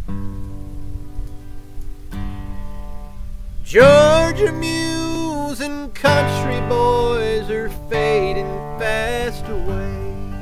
Georgia mules and country boys are fading fast away.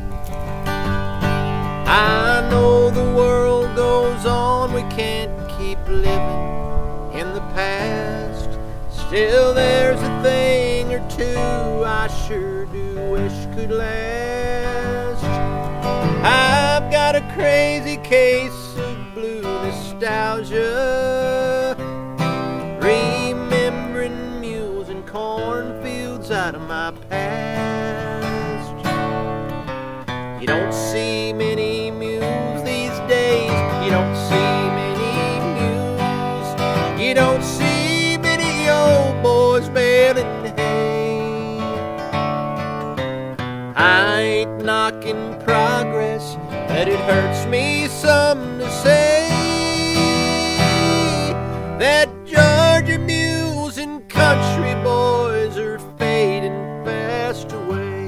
I know the world goes on, we can't keep living in the past. Still there's a thing or two I sure do wish could last. I've got a crazy case of blue nostalgia, remembering mules and cornfields out of my past. You don't see many mules these days. You don't see many mules. You don't see many old boys baling hay. I ain't knocking progress, but it hurts me some to say that Georgia mules and country boys are fading fast away.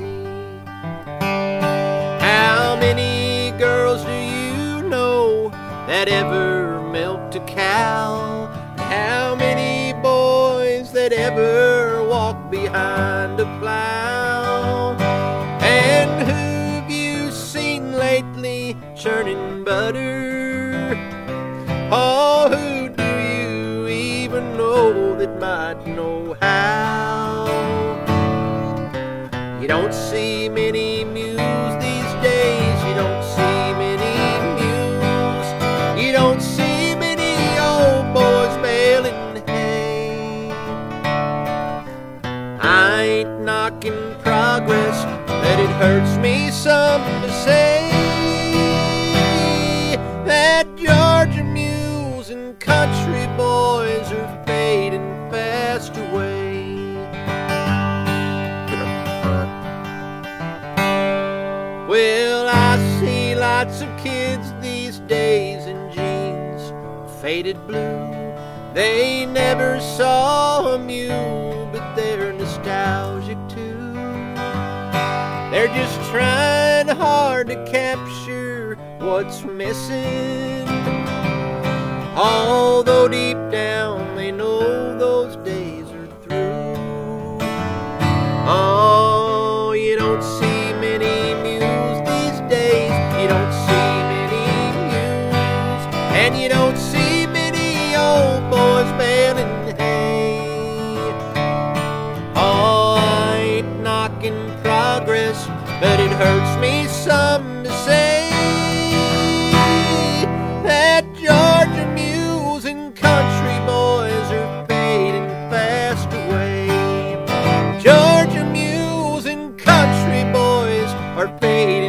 How many girls do you know that ever milked a cow? How many boys that ever walked behind a plow? And who've you seen lately churning butter? Oh, who do you even know that might know how? You don't see many mules these days. You don't see many mules. You don't see many old boys baling hay. I ain't knocking progress, but it hurts me some to say that Georgia mules and country boys are fading fast away. Well, I see lots of kids these days in jeans, faded blue. They never saw a mule, but they're nostalgic too. They're just trying hard to capture what's missing, although deep down they know those days are through. Oh, you don't see many mules these days. You don't see many mules, and you don't see many old boys baling hay. Oh, I ain't knocking progress, but it hurts me some to say that Georgia mules and country boys are fading fast away. Georgia mules and country boys are fading